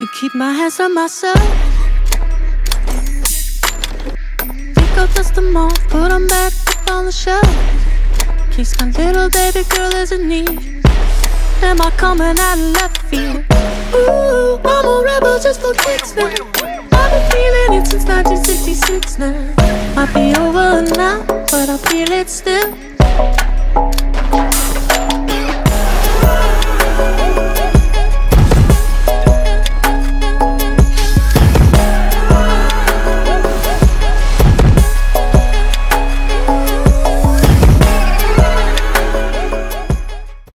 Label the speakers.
Speaker 1: keep my hands on myself. Think I'll dust them off, put them back up on the shelf. Case my little baby girl is in need. Am I coming out of left field? Ooh, I'm a rebel just for kicks now. I've been feeling it since 1966 now. Might be over now, but I feel it still.